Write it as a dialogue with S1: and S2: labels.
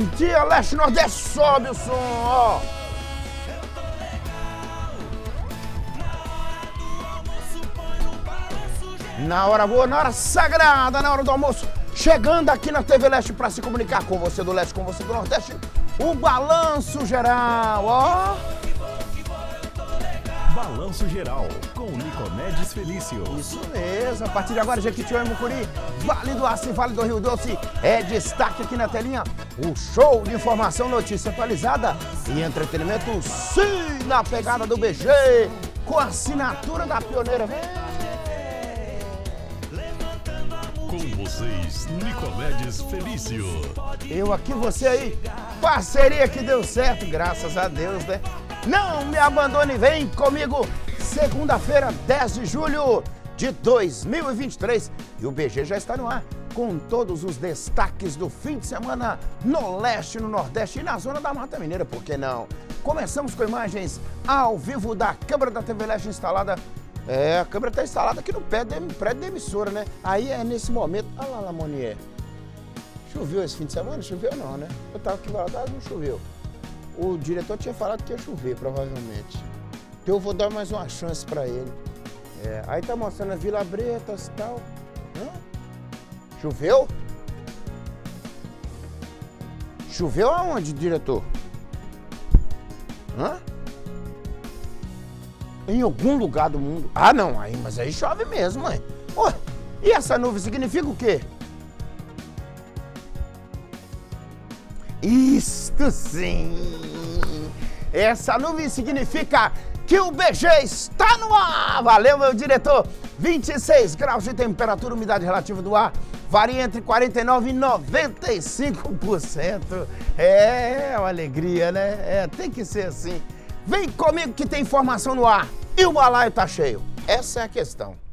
S1: dia, Leste Nordeste, sobe o som, ó. Na hora boa, na hora sagrada, na hora do almoço, chegando aqui na TV Leste para se comunicar com você do Leste, com você do Nordeste, o Balanço Geral, ó.
S2: Balanço Geral, com Nicomedes Felício.
S1: Isso mesmo, a partir de agora, Jequitinhonha e Mucuri, Vale do Aço e Vale do Rio Doce, é destaque aqui na telinha, o show de informação, notícia atualizada e entretenimento, sim, na pegada do BG, com a assinatura da pioneira.
S2: Com vocês, Nicomedes Felício.
S1: Eu aqui, você aí, parceria que deu certo, graças a Deus, né? Não me abandone, vem comigo, segunda-feira, 10 de julho de 2023. E o BG já está no ar, com todos os destaques do fim de semana no Leste, no Nordeste e na Zona da Mata Mineira, por que não? Começamos com imagens ao vivo da câmera da TV Leste instalada. A câmera está instalada aqui no prédio da emissora, né? Aí é nesse momento... Olha lá, Lamonier. Choveu esse fim de semana? Choveu não, né? Eu tava aqui guardado, não choveu. O diretor tinha falado que ia chover, provavelmente. Então eu vou dar mais uma chance pra ele. Aí tá mostrando a Vila Bretas e tal. Choveu? Choveu aonde, diretor? Em algum lugar do mundo. Ah, não, mas aí chove mesmo, mãe. E essa nuvem significa o quê? Isto sim! Essa nuvem significa que o BG está no ar! Valeu, meu diretor! 26 graus de temperatura, umidade relativa do ar varia entre 49% e 95%. É uma alegria, né? Tem que ser assim. Vem comigo que tem informação no ar e o balaio tá cheio. Essa é a questão.